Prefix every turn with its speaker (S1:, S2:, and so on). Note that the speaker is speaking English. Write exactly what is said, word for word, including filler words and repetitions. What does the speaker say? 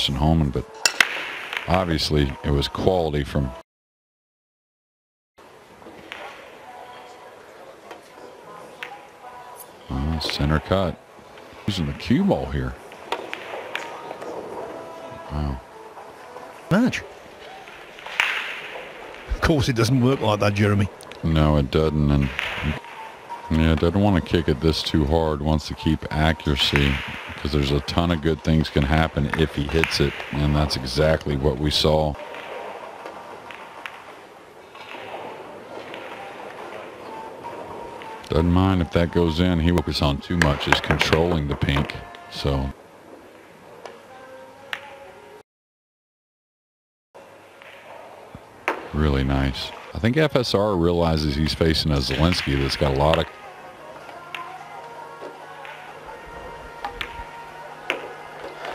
S1: Holman, but obviously it was quality from uh, center cut. Using the cue ball here. Wow.
S2: Match. Of course, it doesn't work like that, Jeremy.
S1: No, it doesn't, and yeah, doesn't want to kick it this too hard. Wants to keep accuracy because there's a ton of good things can happen if he hits it, and that's exactly what we saw. Doesn't mind if that goes in. He focus on too much is controlling the pink. So really nice. I think F S R realizes he's facing a Zelensky that's got a lot of